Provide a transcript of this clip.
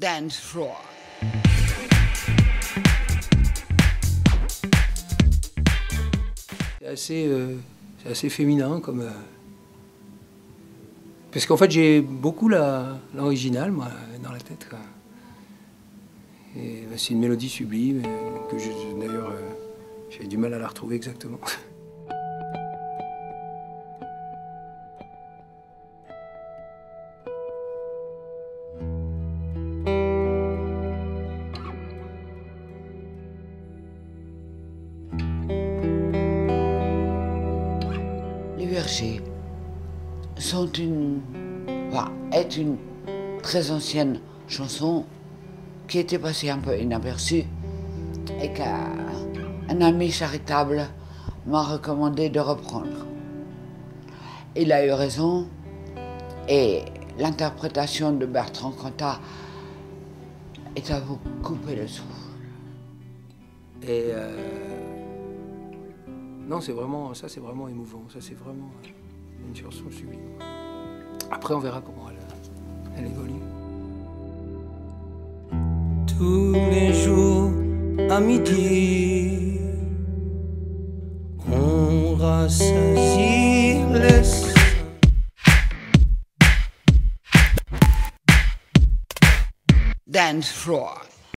Dance floor. C'est assez féminin comme. Parce qu'en fait j'ai beaucoup l'original moi dans la tête. Quoi. Et c'est une mélodie sublime que d'ailleurs j'ai du mal à la retrouver exactement. Les Vergers est une très ancienne chanson qui était passée un peu inaperçue et qu'un ami charitable m'a recommandé de reprendre. Il a eu raison et l'interprétation de Bertrand Cantat est à vous couper le souffle. Et non, c'est vraiment émouvant. Ça, c'est vraiment une chanson sublime. Après, on verra comment elle évolue. Tous les jours à midi, on rassasie les seins. Dance floor.